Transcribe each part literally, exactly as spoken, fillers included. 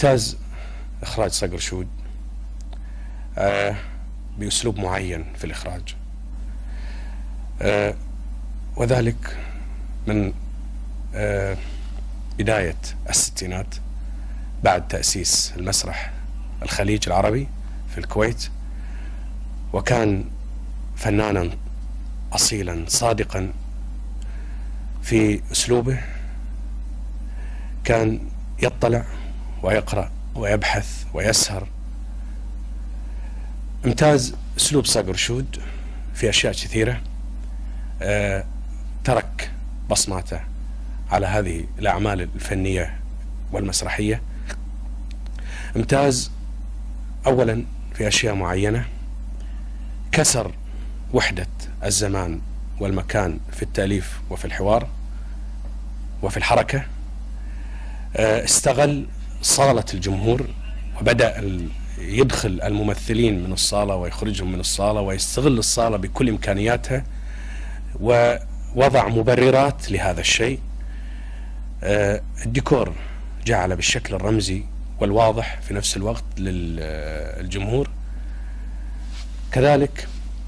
امتاز إخراج صقر شود آه بأسلوب معين في الإخراج، آه وذلك من آه بداية الستينات بعد تأسيس المسرح الخليج العربي في الكويت، وكان فنانا أصيلا صادقا في أسلوبه، كان يطلع ويقرأ ويبحث ويسهر. امتاز أسلوب صقر شود في أشياء كثيرة، آه ترك بصماته على هذه الأعمال الفنية والمسرحية. امتاز أولا في أشياء معينة، كسر وحدة الزمان والمكان في التأليف وفي الحوار وفي الحركة، استغل صالة الجمهور وبدأ يدخل الممثلين من الصالة ويخرجهم من الصالة، ويستغل الصالة بكل إمكانياتها، ووضع مبررات لهذا الشيء. الديكور جعل بالشكل الرمزي والواضح في نفس الوقت للجمهور. كذلك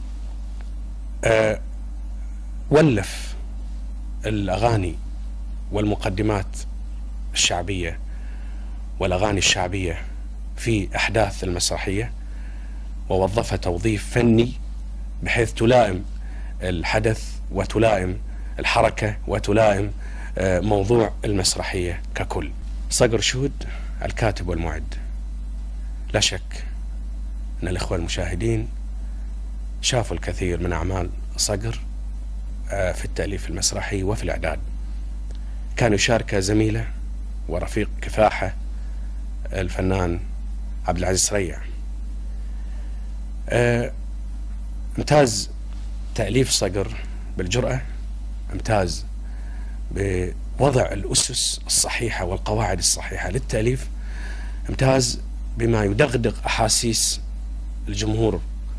ولف الأغاني والمقدمات الشعبية والأغاني الشعبية في أحداث المسرحية، ووظفها توظيف فني بحيث تلائم الحدث وتلائم الحركة وتلائم موضوع المسرحية ككل. صقر شود الكاتب والمعد، لا شك أن الإخوة المشاهدين شافوا الكثير من أعمال صقر في التأليف المسرحي وفي الإعداد. كان يشارك زميله ورفيق كفاحه الفنان عبد العزيز سريع. امتاز تأليف صقر بالجرأة، امتاز بوضع الأسس الصحيحة والقواعد الصحيحة للتأليف، امتاز بما يدغدغ أحاسيس الجمهور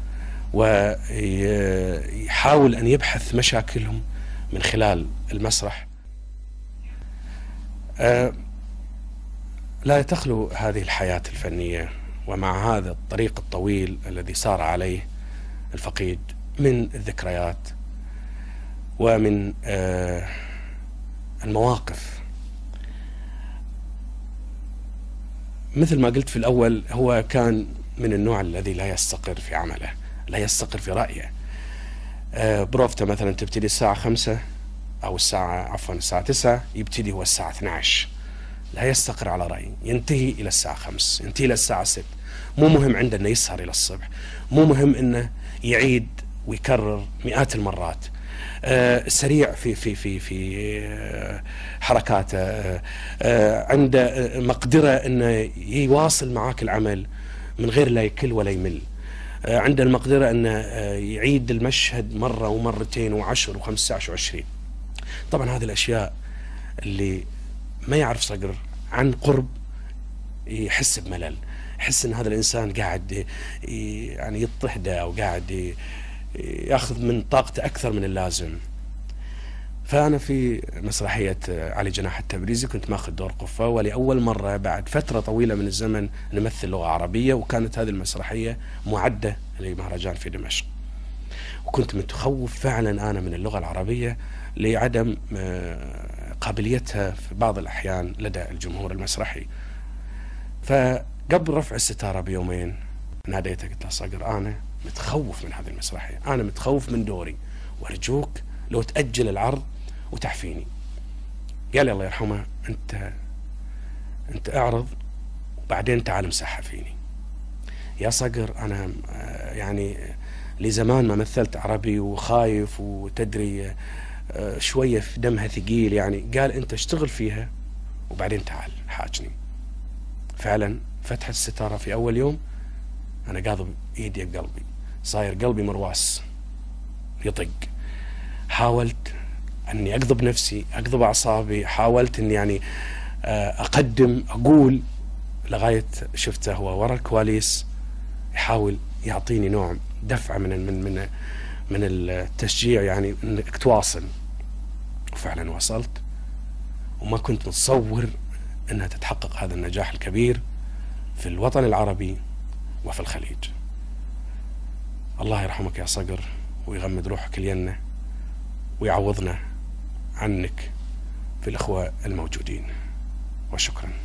ويحاول أن يبحث مشاكلهم من خلال المسرح. لا تخلو هذه الحياة الفنية ومع هذا الطريق الطويل الذي سار عليه الفقيد من الذكريات ومن المواقف. مثل ما قلت في الأول، هو كان من النوع الذي لا يستقر في عمله، لا يستقر في رأيه. بروفته مثلا تبتدي الساعة خمسة أو الساعة عفوا الساعة تسعة، يبتدي هو الساعة اثني عشر، لا يستقر على رأي، ينتهي إلى الساعة خمس، ينتهي إلى الساعة ست. مو مهم عنده أنه يسهر إلى الصبح، مو مهم أنه يعيد ويكرر مئات المرات. آه سريع في في في في آه حركاته، آه آه عنده مقدرة أنه يواصل معاك العمل من غير لا يكل ولا يمل. آه عنده المقدرة أنه آه يعيد المشهد مرة ومرتين وعشر وخمسة عشر وعشرين. طبعا هذه الأشياء اللي ما يعرف صقر عن قرب يحس بملل، يحس ان هذا الانسان قاعد يعني يضطهده او قاعد ياخذ من طاقته اكثر من اللازم. فانا في مسرحيه علي جناح التبريزي كنت ماخذ دور قفه، ولاول مره بعد فتره طويله من الزمن نمثل لغه عربيه، وكانت هذه المسرحيه معده لمهرجان في دمشق. وكنت متخوف فعلا انا من اللغه العربيه لعدم قابليتها في بعض الأحيان لدى الجمهور المسرحي. فقبل رفع الستارة بيومين ناديته، قلت له صقر أنا متخوف من هذه المسرحية، أنا متخوف من دوري، وأرجوك لو تأجل العرض وتعفيني. قال لي الله يرحمه، أنت أنت أعرض وبعدين تعال امسحها فيني. يا صقر أنا يعني لي زمان ما مثلت عربي وخايف، وتدري شوية في دمها ثقيل يعني. قال أنت اشتغل فيها وبعدين تعال حاجني. فعلا فتحت الستارة في أول يوم، أنا قاضب إيدي بقلبي، صاير قلبي مرواس يطق. حاولت أني أقضب نفسي، أقضب أعصابي، حاولت أني يعني أقدم أقول، لغاية شفته هو ورا الكواليس يحاول يعطيني نوع دفعة من من من من التشجيع، يعني انك تواصل. وفعلا واصلت، وما كنت متصور انها تتحقق هذا النجاح الكبير في الوطن العربي وفي الخليج. الله يرحمك يا صقر ويغمد روحك الجنة ويعوضنا عنك في الأخوة الموجودين، وشكرا.